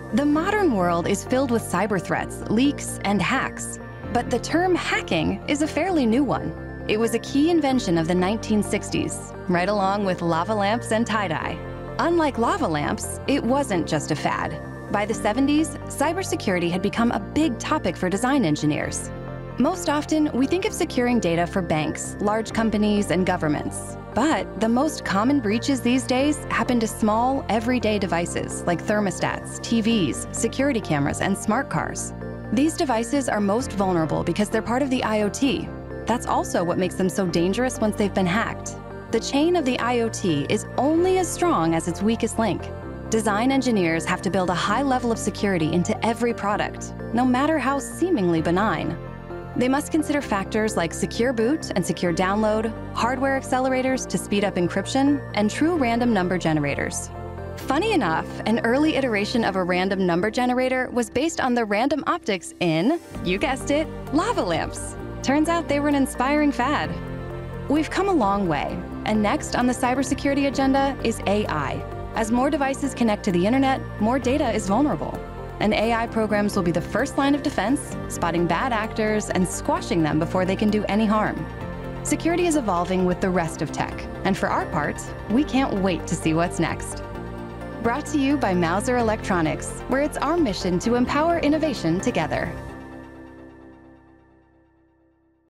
The modern world is filled with cyber threats, leaks, and hacks. But the term hacking is a fairly new one. It was a key invention of the 1960s, right along with lava lamps and tie-dye. Unlike lava lamps, it wasn't just a fad. By the 70s, cybersecurity had become a big topic for design engineers. Most often, we think of securing data for banks, large companies, and governments. But the most common breaches these days happen to small, everyday devices like thermostats, TVs, security cameras, and smart cars. These devices are most vulnerable because they're part of the IoT. That's also what makes them so dangerous once they've been hacked. The chain of the IoT is only as strong as its weakest link. Design engineers have to build a high level of security into every product, no matter how seemingly benign. They must consider factors like secure boot and secure download, hardware accelerators to speed up encryption, and true random number generators. Funny enough, an early iteration of a random number generator was based on the random optics in, you guessed it, lava lamps. Turns out they were an inspiring fad. We've come a long way, and next on the cybersecurity agenda is AI. As more devices connect to the internet, more data is vulnerable. And AI programs will be the first line of defense, spotting bad actors and squashing them before they can do any harm. Security is evolving with the rest of tech, and for our part, we can't wait to see what's next. Brought to you by Mouser Electronics, where it's our mission to empower innovation together.